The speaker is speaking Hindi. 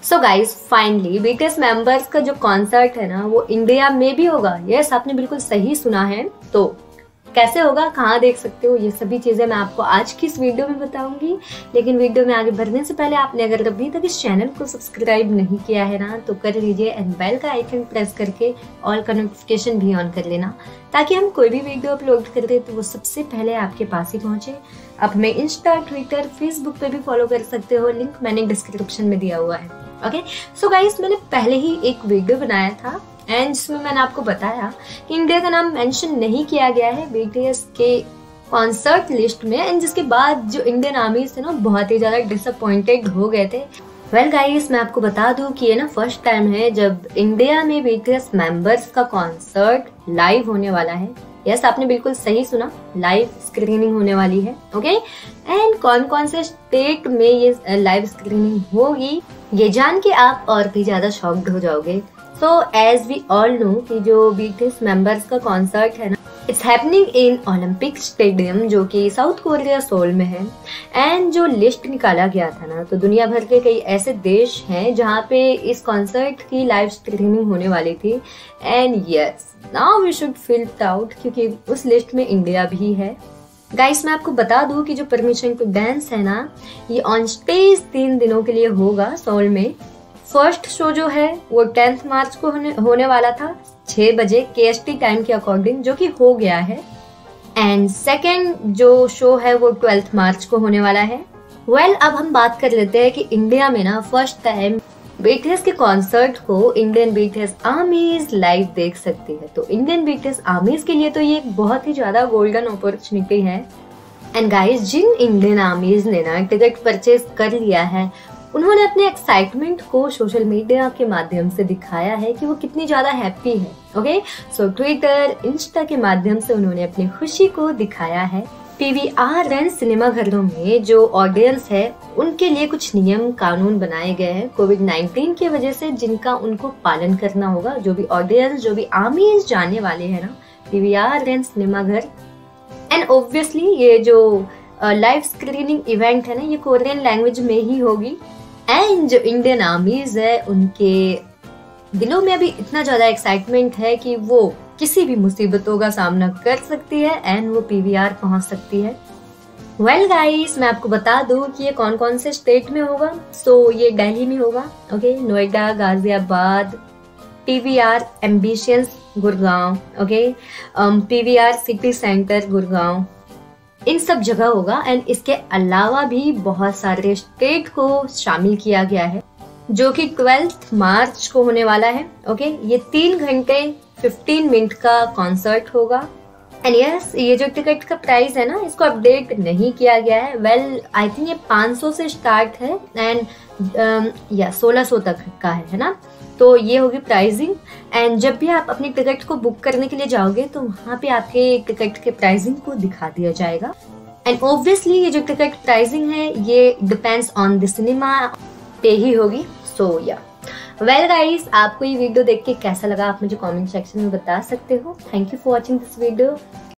सो गाइज फाइनली बीटीएस मेंबर्स का जो कॉन्सर्ट है ना वो इंडिया में भी होगा। यस, आपने बिल्कुल सही सुना है। तो कैसे होगा, कहाँ देख सकते हो, ये सभी चीजें मैं आपको आज की इस वीडियो में बताऊंगी। लेकिन वीडियो में आगे बढ़ने से पहले आपने अगर अभी तक इस चैनल को सब्सक्राइब नहीं किया है ना तो कर लीजिए एंड बेल का आइकन प्रेस करके ऑल का नोटिफिकेशन भी ऑन कर लेना, ताकि हम कोई भी वीडियो अपलोड कर दे तो वो सबसे पहले आपके पास ही पहुंचे। आप हमें इंस्टा, ट्विटर, फेसबुक पे भी फॉलो कर सकते हो, लिंक मैंने डिस्क्रिप्शन में दिया हुआ है। ओके, सो गाइस मैंने पहले ही एक वीडियो बनाया था एंड जिसमें मैंने आपको बताया कि इंडिया का नाम मेंशन नहीं किया गया है बीटीएस के कॉन्सर्ट लिस्ट में, एंड जिसके बाद जो इंडियन आर्मीज थे ना बहुत ही ज्यादा डिसअपॉइंटेड हो गए थे। वेल गाइस, मैं आपको बता दूं कि ये ना फर्स्ट टाइम है जब इंडिया में बीटीएस मेंबर्स का कॉन्सर्ट लाइव होने वाला है। यस, आपने बिल्कुल सही सुना, लाइव स्क्रीनिंग होने वाली है। ओके, एंड कौन कौन से स्टेट में ये लाइव स्क्रीनिंग होगी ये जान के आप और भी ज्यादा शॉक्ड हो जाओगे। So as we all know कि जो बीटीएस मेंबर्स का कॉन्सर्ट है ना, it's happening in Olympic stadium जो कि साउथ कोरिया सोल में है। एंड जो लिस्ट निकाला गया था ना, तो दुनिया भर के कई ऐसे देश हैं जहाँ पे इस कॉन्सर्ट की लाइव स्ट्रीमिंग होने वाली थी। And yes, now we should feel proud क्योंकि उस लिस्ट में इंडिया भी है। गाइस, मैं आपको बता दूं कि जो परमिशन टू डांस है ना, ये ऑन स्टेज 3 दिनों के लिए होगा सोल में। फर्स्ट शो जो है वो 10 मार्च को होने वाला था 6 बजे KST टाइम के अकॉर्डिंग, जो कि हो गया है। एंड सेकेंड जो शो है वो 12 मार्च को होने वाला है। वेल, अब हम बात कर लेते हैं कि इंडिया में ना फर्स्ट टाइम बीटीएस के कॉन्सर्ट को इंडियन बीटीएस आर्मीज लाइव देख सकती है। तो इंडियन बीटीएस आर्मीज के लिए तो ये एक बहुत ही ज्यादा गोल्डन अपॉर्चुनिटी है। एंड गाइस, जिन इंडियन आर्मीज ने ना टिकट परचेज कर लिया है, उन्होंने अपने एक्साइटमेंट को सोशल मीडिया के माध्यम से दिखाया है कि वो कितनी ज्यादा हैप्पी है। ओके, सो ट्विटर, इंस्टा के माध्यम से उन्होंने अपनी खुशी को दिखाया है। PVR एंड सिनेमा घरों में जो ऑडियंस है उनके लिए कुछ नियम कानून बनाए गए हैं कोविड-19 की वजह से, जिनका उनको पालन करना होगा। जो भी ऑडियंस, जो भी आर्मीज जाने वाले हैं ना PVR एंड सिनेमा घर। एंड ऑब्वियसली ये जो लाइव स्क्रीनिंग इवेंट है ना, ये कोरियन लैंग्वेज में ही होगी। एंड जो इंडियन आर्मीज है उनके दिलों में अभी इतना ज्यादा एक्साइटमेंट है कि वो किसी भी मुसीबतों का सामना कर सकती है एंड वो PVR पहुंच सकती है। वेल गाइस, मैं आपको बता दूं कि ये कौन कौन से स्टेट में होगा। सो ये दिल्ली में होगा। Okay, Noida, Ghaziabad, PVR Ambience Gurgaon, okay, PVR city centre Gurgaon, इन सब जगह होगा। एंड इसके अलावा भी बहुत सारे स्टेट को शामिल किया गया है जो कि 12 मार्च को होने वाला है। ओके, ये 3 घंटे 15 मिनट का कॉन्सर्ट होगा। एंड यस, ये जो टिकट का प्राइस है ना, इसको अपडेट नहीं किया गया है। वेल, आई थिंक ये 500 से स्टार्ट है एंड या 1600 तक का है ना। तो ये होगी प्राइसिंग। एंड जब भी आप अपनी टिकट को बुक करने के लिए जाओगे तो वहाँ पे आपके टिकट के प्राइसिंग को दिखा दिया जाएगा। एंड ऑब्वियसली ये जो टिकट प्राइसिंग है ये डिपेंड्स ऑन द सिनेमा पे ही होगी। सो या वेल गाइस, आपको ये वीडियो देख के कैसा लगा आप मुझे कमेंट सेक्शन में बता सकते हो। Thank you for watching this video.